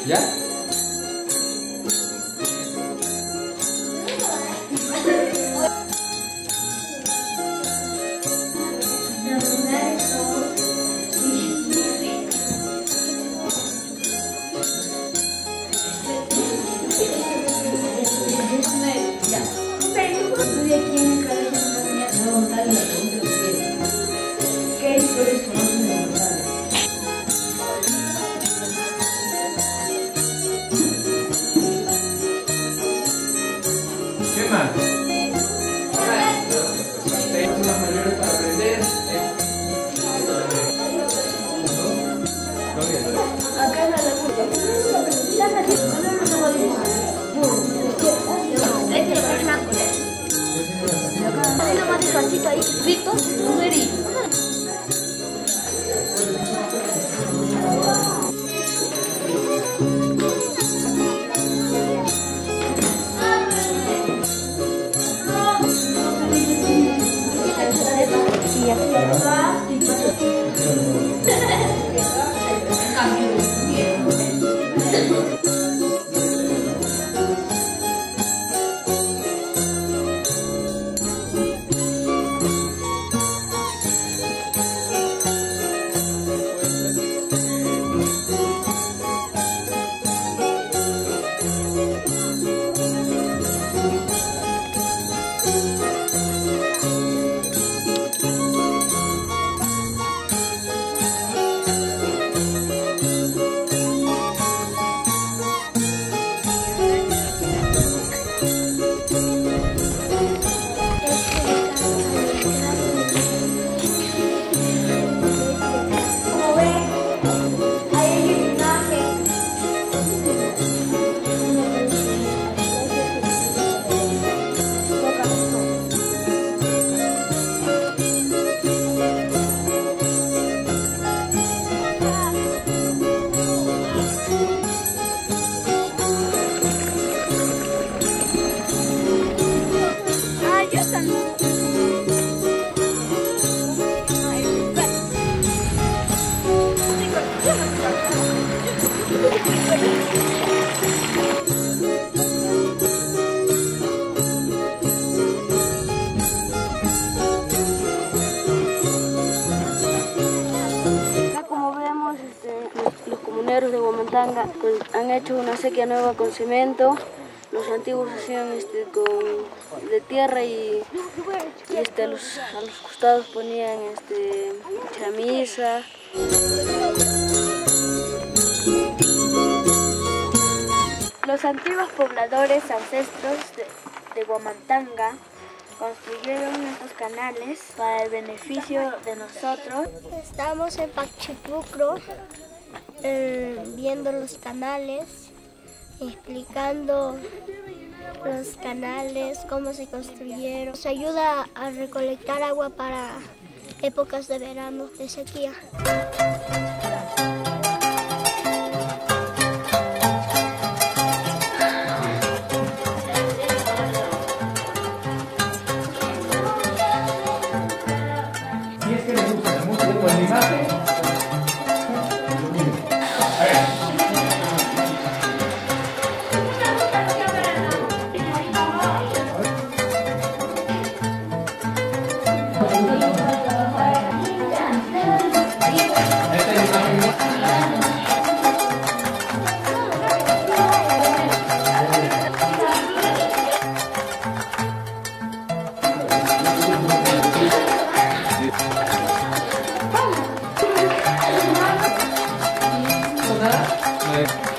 ¿Ya? ¿Qué más? Tenemos las mayores para aprender. Acá no lo puedo. Este es el nápoles. Acá más despacito ahí, escrito, numerito. Los comuneros de Huamantanga pues, han hecho una acequia nueva con cemento. Los antiguos hacían de tierra y a los costados ponían chamisa. Los antiguos pobladores ancestros de Huamantanga construyeron estos canales para el beneficio de nosotros. Estamos en Pachipucro viendo los canales, explicando los canales, cómo se construyeron. Nos ayuda a recolectar agua para épocas de verano, de sequía. Y es que les gusta la música con la imagen. Nada.